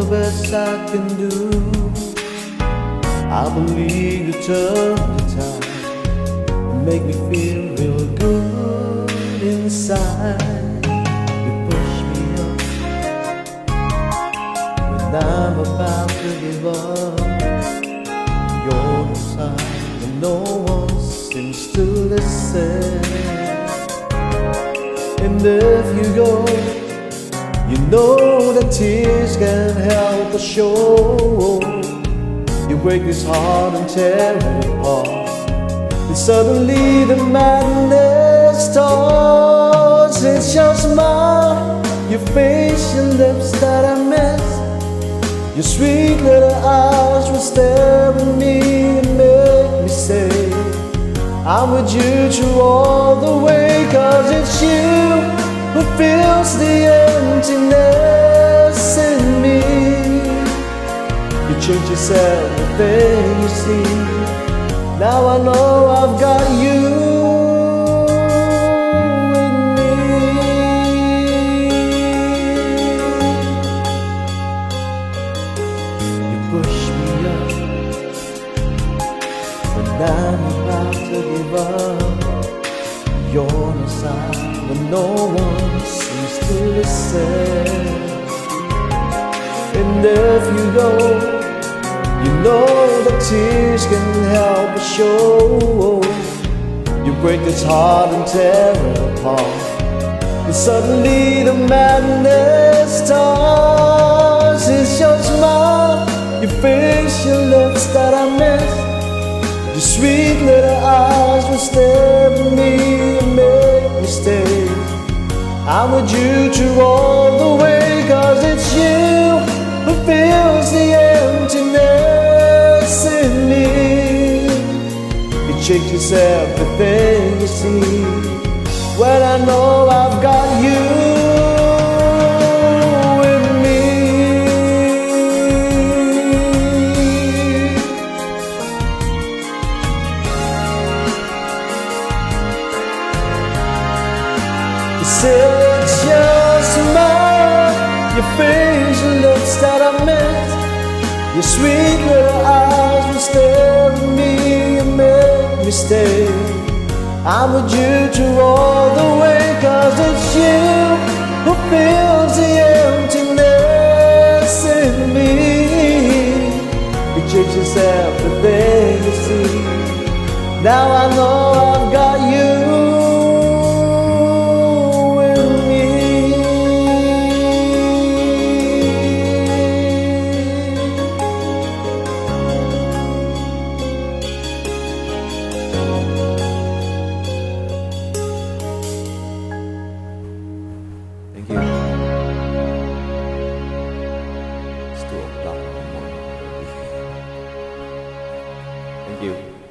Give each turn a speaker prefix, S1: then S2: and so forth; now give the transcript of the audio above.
S1: the best I can do. I believe you turn the tide and make me feel real good inside. You push me up when I'm about to give up. You're the side when no one seems to listen. And if you go, you know that tears can help us show. You break this heart and tear it apart, and suddenly the madness starts. It's your smile, your face, your lips that I miss. Your sweet little eyes will stare at me and make me say I'm with you through all the way. 'Cause it's you who fills the emptiness in me. You change yourself, the thing you see. Now I know I've got you with me. You push me up when I'm about to give up. You're on the side when no one seems to listen. And if you go, you know that tears can help us show. You break this heart and tear it apart, and suddenly the madness starts. It's your smile, your face, your lips that I miss. Your sweet little eyes will stare at me and make me stay. I'm with you through all the way. 'Cause it's you who fills the emptiness in me. You shake yourself, the thing you see. When I know I've got you with me. It's your smile, your face, your lips that I miss. Your sweet little eyes will stare at me and make me stay. I'm with you through all the way. 'Cause it's you who fills the emptiness in me. You change yourself, the thing you see. Now I know I've got you. Thank you. It's 2 o'clock in the morning. Thank you.